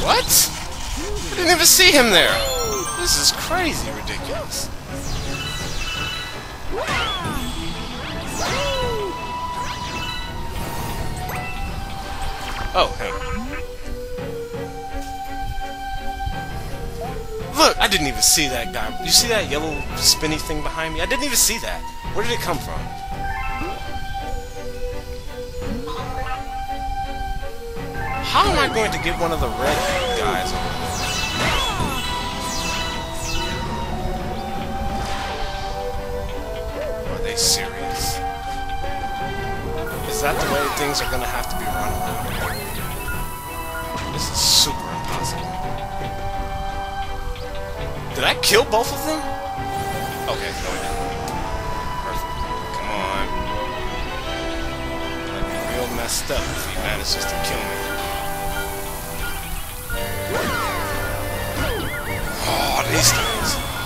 What? I didn't even see him there. This is crazy ridiculous. Oh, him. Look, I didn't even see that guy. You see that yellow spinny thing behind me? I didn't even see that. Where did it come from? How am I going to get one of the red guys over there? Are they serious? Is that the way things are going to have to be run around here? This is super impossible. Did I kill both of them? Okay, no I didn't. Perfect. Come on. I'd be real messed up if he manages to kill me. Oh, these things.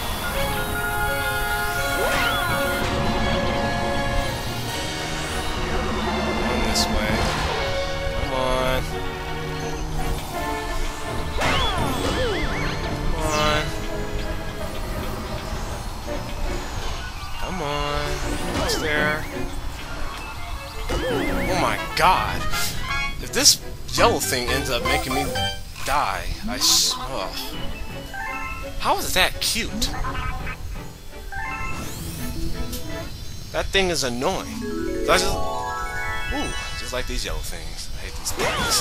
Going this way. Come on. Come on. What's there? Oh my god. If this yellow thing ends up making me die, oh. How is that cute? That thing is annoying. Just like these yellow things. I hate these things.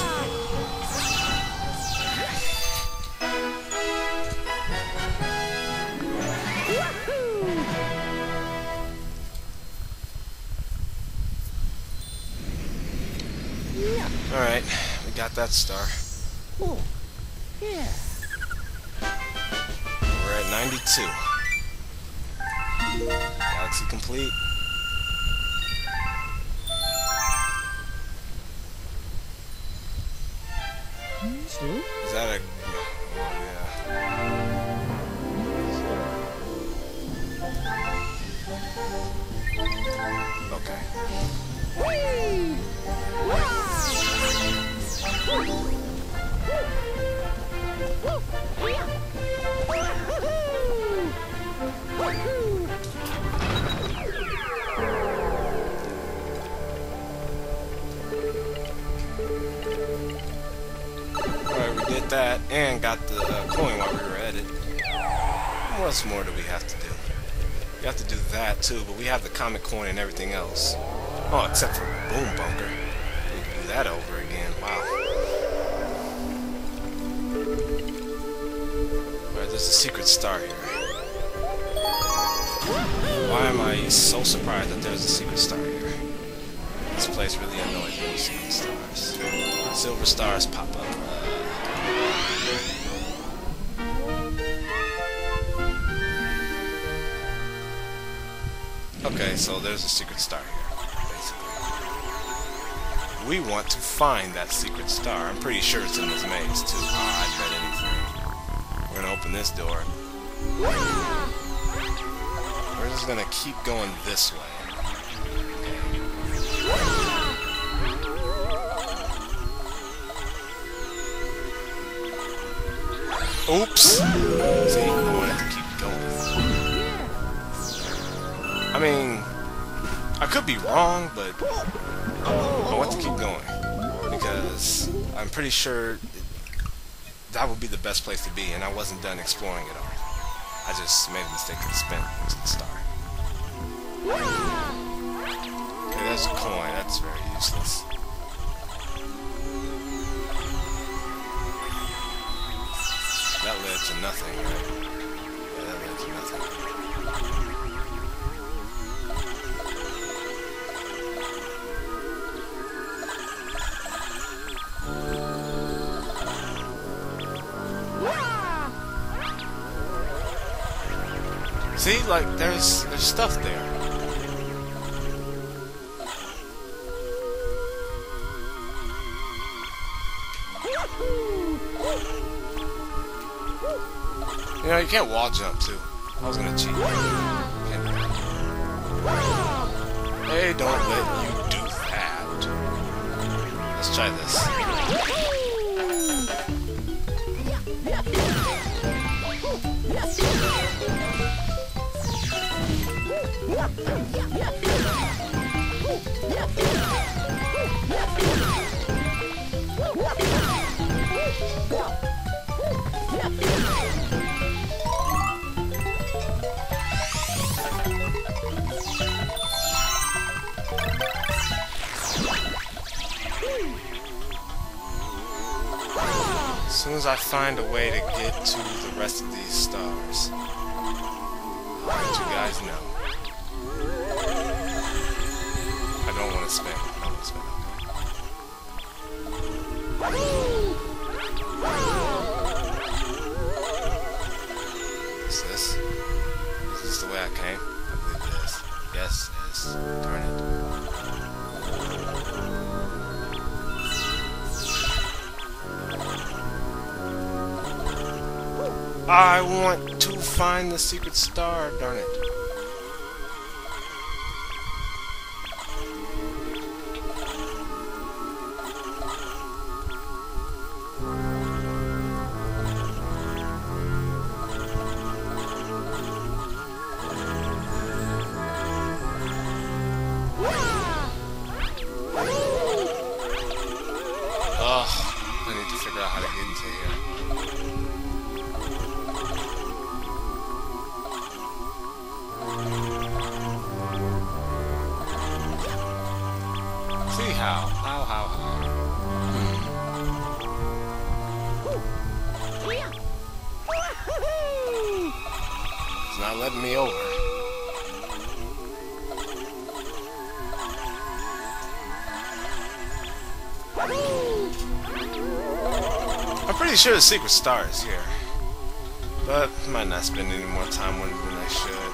Alright, we got that star. Oh, yeah. We're at 92. Galaxy complete. Is that a... Oh, yeah. Okay. Alright, we did that and got the coin while we were at it. What more do we have to do? We have to do that too, but we have the comet coin and everything else. Oh, except for Boom Bunker. We can do that over again. Wow. Alright, there's a secret star here. Why am I so surprised that there's a secret star here? This place really annoys me with secret stars. Silver stars pop up. Okay, so there's a secret star here, basically. We want to find that secret star. I'm pretty sure it's in this maze, too. I'd bet anything. We're gonna open this door. We're just gonna keep going this way. Oops! See, I wanted to keep going. I mean, I could be wrong, but I want to keep going because I'm pretty sure that would be the best place to be, and I wasn't done exploring it all. I just made a mistake and spent the star. Okay, there's a coin. That's very useless. That led to nothing, right? Yeah, that led to nothing. See, like, there's stuff there. You know, you can't wall jump, too. I was gonna cheat. Can't do that. They don't let you do that. Let's try this. As soon as I find a way to get to the rest of these stars, I'll let you guys know. I don't want to spin. I don't want to spin. What's this? Is this the way I came? I believe it is. Yes, it is. Darn it. I want to find the secret star, darn it. Ugh, I need to figure out how to get into here. See how? It's not letting me over. I'm pretty sure the secret star is here. But I might not spend any more time on it than I should.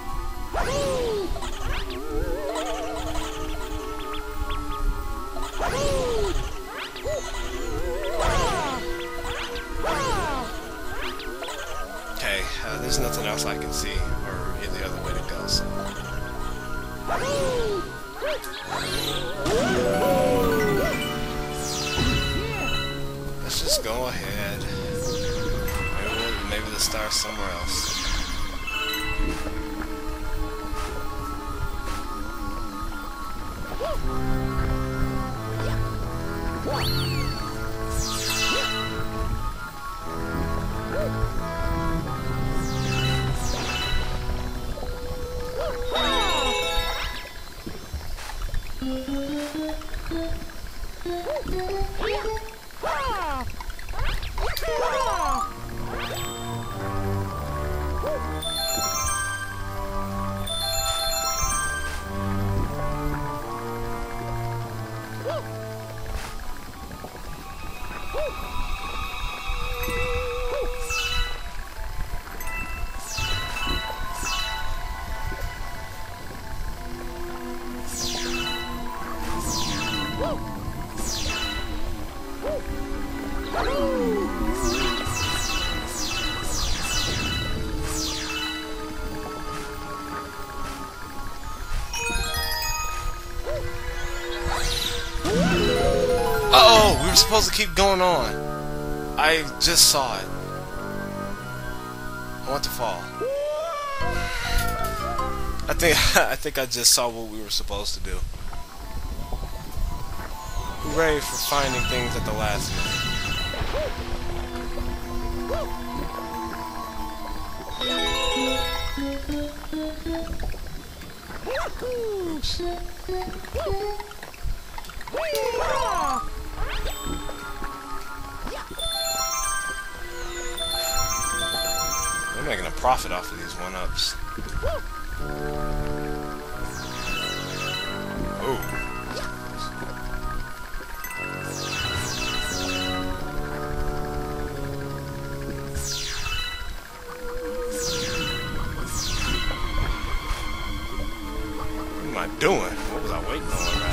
Okay, there's nothing else I can see or any other way to go, so. Let's just go ahead. Maybe the star's somewhere else. Uh-oh, we were supposed to keep going on. I just saw it. I want to fall. I think I just saw what we were supposed to do. Hooray for finding things at the last minute. Oops. We're making a profit off of these one-ups. Oh. What am I doing? What was I waiting on?